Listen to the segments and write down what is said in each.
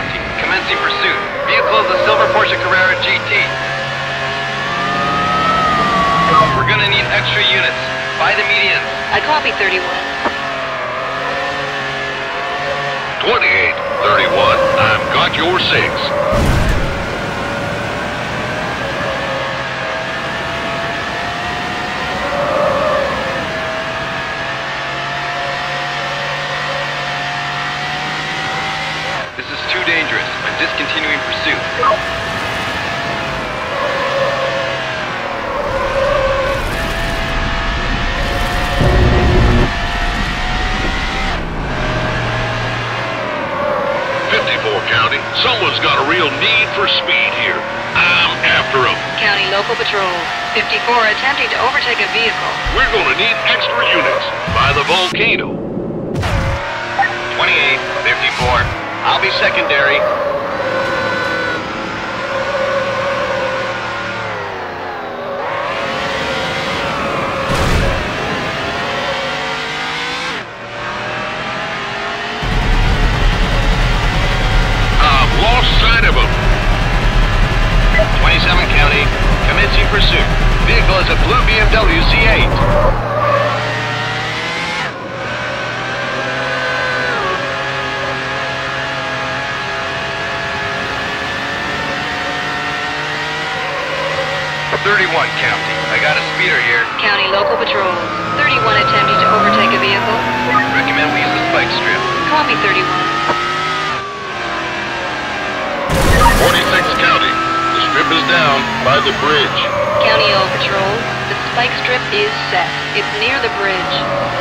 County. Commencing pursuit. Vehicle is a silver Porsche Carrera GT. We're gonna need extra units. By the medians. I copy 31. 2831, I've got your 6. This is too dangerous. I'm discontinuing pursuit. County, someone's got a real need for speed here. I'm after him. County Local Patrol. 54 attempting to overtake a vehicle. We're gonna need extra units by the volcano. 28, 54. I'll be secondary. Sight of him. 27 County, commencing pursuit. Vehicle is a blue BMW Z8. County. I got a speeder here. County Local Patrol. 31 attempting to overtake a vehicle. Recommend we use the spike strip. Copy 31. 46 County. The strip is down by the bridge. County All Patrol. The spike strip is set. It's near the bridge.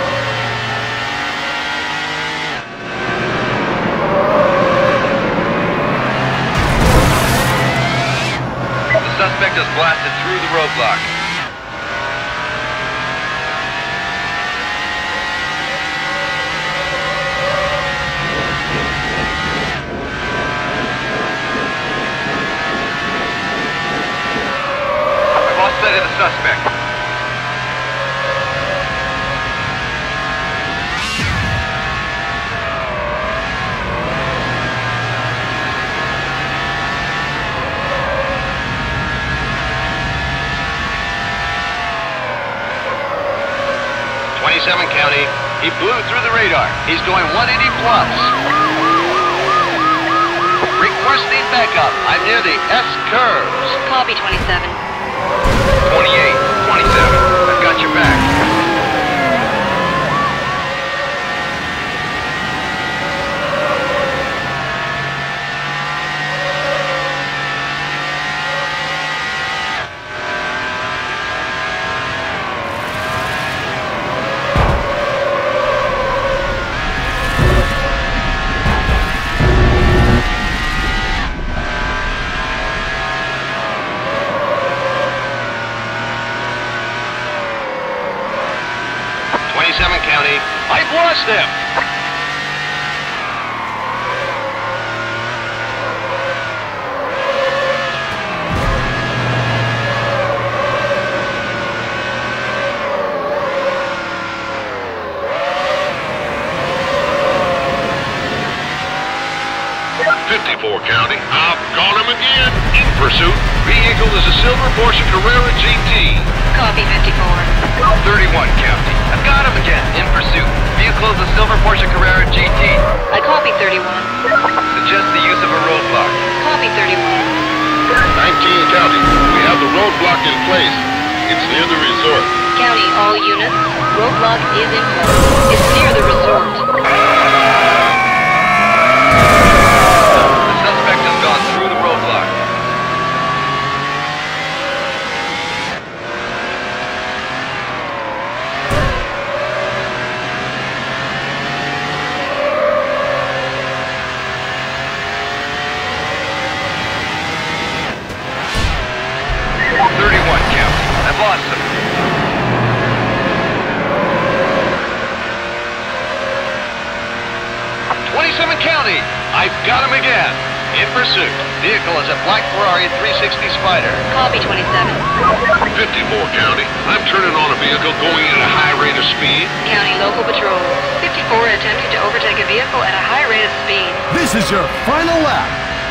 The suspect has blasted through the roadblock. Sight of the suspect. County. He blew through the radar. He's going 180 plus. Requesting backup. I'm near the S curves. Copy 27. 28, 27. I've got your back. County. I've lost them. County, I've got him again. In pursuit. Vehicle is a silver Porsche Carrera GT. Copy 54. 31 County. I've got him again. In pursuit. Vehicle is a silver Porsche Carrera GT. I copy 31. Suggest the use of a roadblock. Copy 31. 19 County. We have the roadblock in place. It's near the resort. County, all units. Roadblock is in place. It's near the resort. The suspect has gone through the roadblock. I've lost him. 27 County. I've got him again. In pursuit. Vehicle is a black Ferrari 360 Spider. Copy 27. 54 County. I'm turning on a vehicle going at a high rate of speed. County Local Patrol. 54 attempting to overtake a vehicle at a high rate of speed. This is your final lap.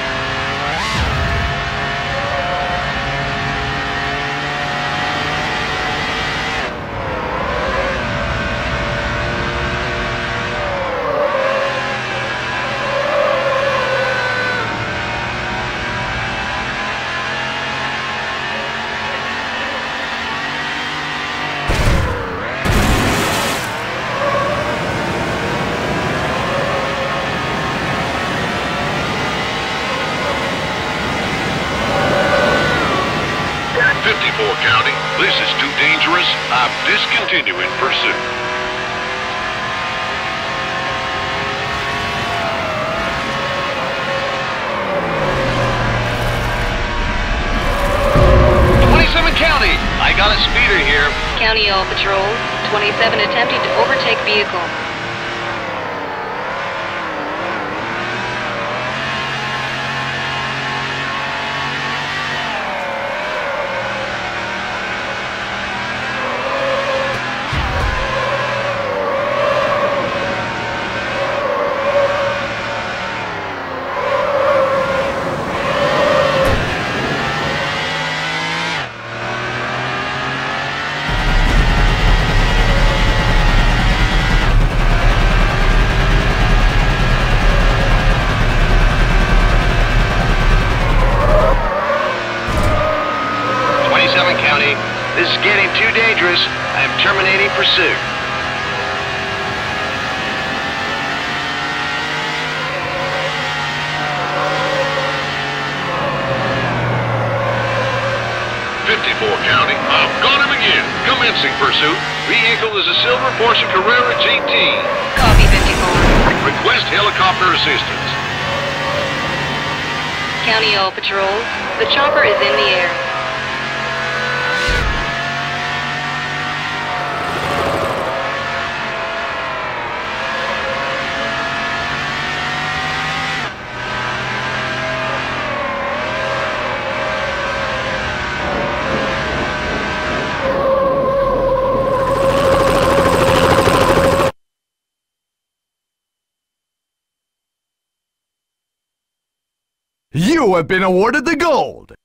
County, this is too dangerous. I'm discontinuing pursuit. County, I got a speeder here. County All Patrol, 27 attempting to overtake vehicle. County, this is getting too dangerous. I am terminating pursuit. County, I've got him again. Commencing pursuit. Vehicle is a silver Porsche Carrera GT. Copy 54. Request helicopter assistance. County All Patrol, the chopper is in the air. You have been awarded the gold.